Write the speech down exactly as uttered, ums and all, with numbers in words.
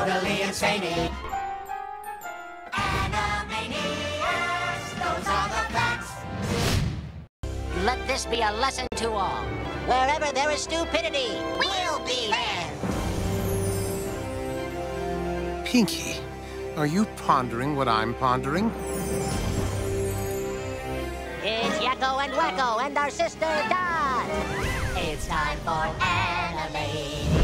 totally insane. Animaniacs, those are the facts. Let this be a lesson to all. Wherever there is stupidity, we'll be there. Pinky, are you pondering what I'm pondering? It's Yakko and Wacko and our sister Dot. It's time for Animaniacs.